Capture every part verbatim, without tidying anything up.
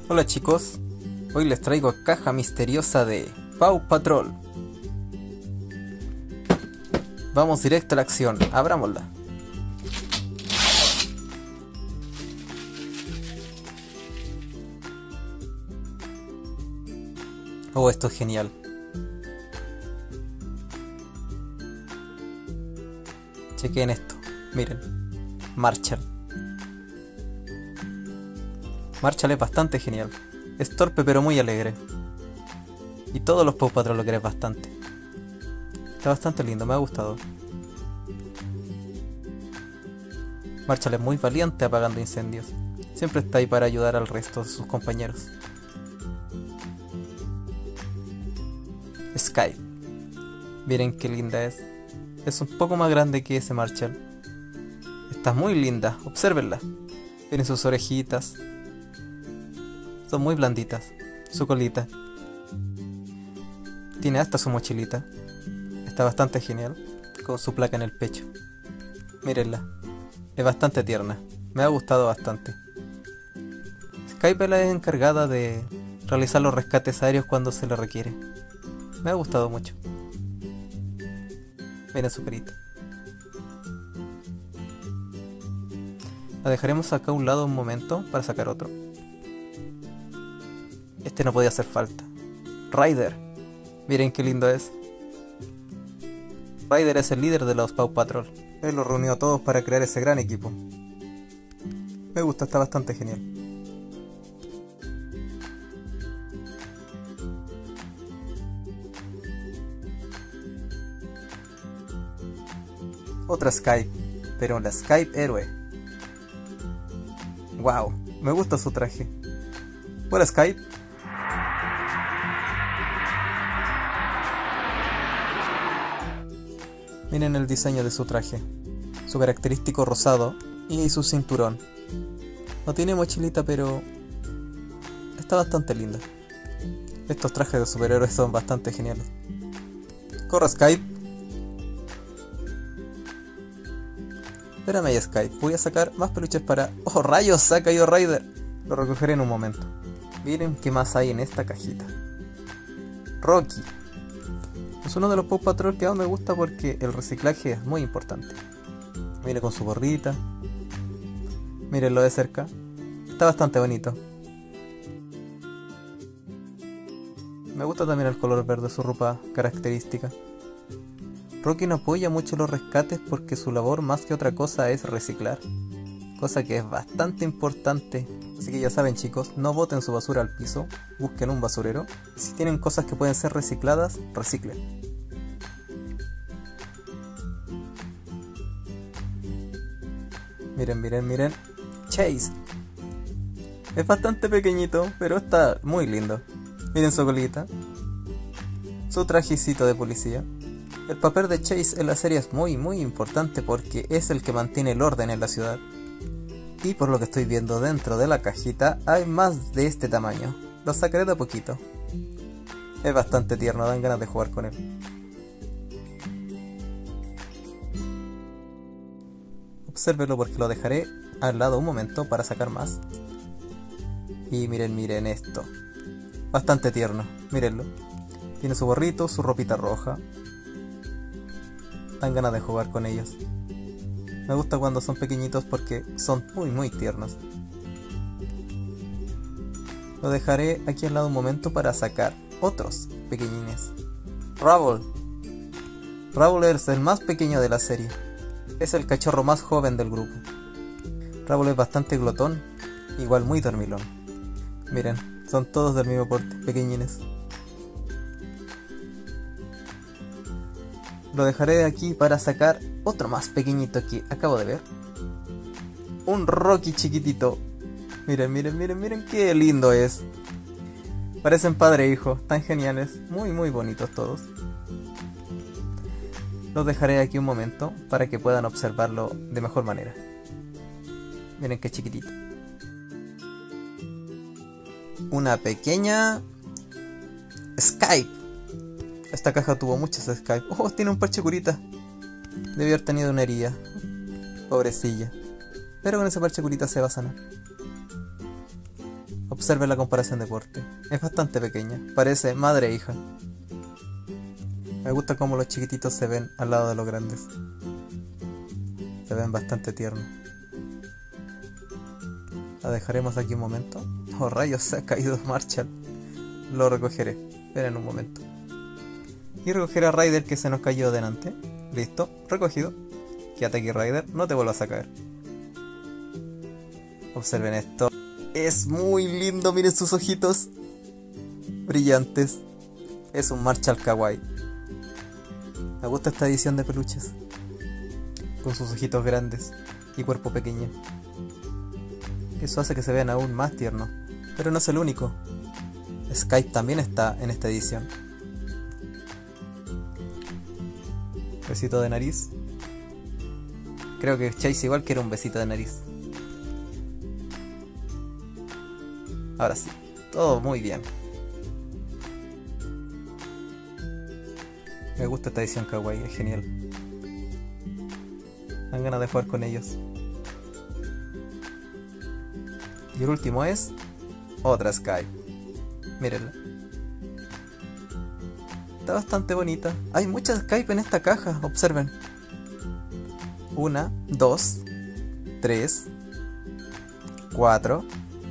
Hola chicos, hoy les traigo caja misteriosa de Paw Patrol. Vamos directo a la acción, abrámosla. Oh, esto es genial. Chequen esto, miren, Marshall. Marshall es bastante genial. Es torpe pero muy alegre. Y todos los Paw Patrol lo quieren bastante. Está bastante lindo, me ha gustado. Marshall es muy valiente apagando incendios. Siempre está ahí para ayudar al resto de sus compañeros. Sky. Miren qué linda es. Es un poco más grande que ese Marshall. Está muy linda, obsérvenla. Tiene sus orejitas. Son muy blanditas. Su colita. Tiene hasta su mochilita. Está bastante genial. Con su placa en el pecho. Mírenla. Es bastante tierna. Me ha gustado bastante. Skype es la encargada de realizar los rescates aéreos cuando se le requiere. Me ha gustado mucho. Miren su carita. La dejaremos acá a un lado un momento para sacar otro. Este no podía hacer falta. Ryder. Miren qué lindo es. Ryder es el líder de los Paw Patrol. Él los reunió a todos para crear ese gran equipo. Me gusta, está bastante genial. Otra Skype, pero la Skype héroe. Wow, me gusta su traje. Hola Skype. Miren el diseño de su traje, su característico rosado y su cinturón. No tiene mochilita, pero está bastante linda. Estos trajes de superhéroes son bastante geniales. Corre Skype. Espérame ahí Skype, voy a sacar más peluches para... ¡Oh rayos! Se ha caído Ryder. Lo recogeré en un momento. Miren qué más hay en esta cajita. Rocky. Es uno de los Paw Patrol que más me gusta porque el reciclaje es muy importante. Mire con su gorrita. Mírenlo de cerca. Está bastante bonito. Me gusta también el color verde de su ropa característica. Rocky no apoya mucho los rescates porque su labor más que otra cosa es reciclar. Cosa que es bastante importante. Así que ya saben chicos, no boten su basura al piso, busquen un basurero. Y si tienen cosas que pueden ser recicladas, reciclen. Miren, miren, miren. Chase. Es bastante pequeñito, pero está muy lindo. Miren su colita. Su trajecito de policía. El papel de Chase en la serie es muy muy importante porque es el que mantiene el orden en la ciudad. Y por lo que estoy viendo dentro de la cajita hay más de este tamaño. Lo sacaré de a poquito. Es bastante tierno, dan ganas de jugar con él. Obsérvelo porque lo dejaré al lado un momento para sacar más. Y miren, miren esto. Bastante tierno, mírenlo. Tiene su gorrito, su ropita roja. Dan ganas de jugar con ellos. Me gusta cuando son pequeñitos porque son muy muy tiernos. Lo dejaré aquí al lado un momento para sacar otros pequeñines. Rubble. Rubble es el más pequeño de la serie. Es el cachorro más joven del grupo. Rubble es bastante glotón, igual muy dormilón. Miren, son todos del mismo porte, pequeñines. Lo dejaré aquí para sacar otro más pequeñito que acabo de ver. Un Rocky chiquitito. Miren, miren, miren, miren qué lindo es. Parecen padre e hijo, tan geniales, muy muy bonitos todos. Los dejaré aquí un momento para que puedan observarlo de mejor manera. Miren qué chiquitito. Una pequeña Skype. Esta caja tuvo muchas Skype. Oh, tiene un parche curita. Debió haber tenido una herida. Pobrecilla. Pero con ese parche curita se va a sanar. Observe la comparación de porte. Es bastante pequeña. Parece madre e hija. Me gusta cómo los chiquititos se ven al lado de los grandes. Se ven bastante tiernos. La dejaremos aquí un momento. Oh rayos, se ha caído Marshall. Lo recogeré. Esperen un momento. Y recogeré a Ryder que se nos cayó delante. Listo, recogido. Quédate aquí Ryder, no te vuelvas a caer. Observen esto. Es muy lindo, miren sus ojitos. Brillantes. Es un Marshall kawaii. Me gusta esta edición de peluches. Con sus ojitos grandes y cuerpo pequeño. Eso hace que se vean aún más tiernos. Pero no es el único. Skype también está en esta edición. Besito de nariz. Creo que Chase igual quiere un besito de nariz. Ahora sí, todo muy bien. Me gusta esta edición kawaii, es genial. Dan ganas de jugar con ellos. Y el último es otra Skype. Mírenla. Está bastante bonita. Hay muchas Skype en esta caja, observen. Una, dos, tres, cuatro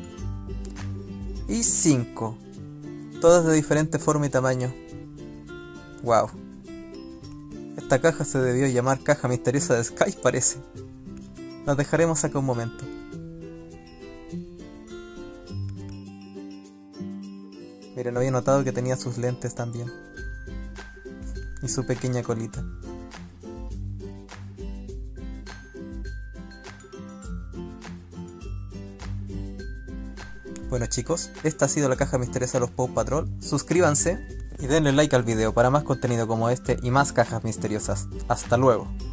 y cinco. Todas de diferente forma y tamaño. Wow. Esta caja se debió llamar caja misteriosa de Skype, parece. Las dejaremos acá un momento. Miren, había notado que tenía sus lentes también. Y su pequeña colita. Bueno chicos, esta ha sido la caja misteriosa de los Paw Patrol. Suscríbanse y denle like al video para más contenido como este y más cajas misteriosas. Hasta luego.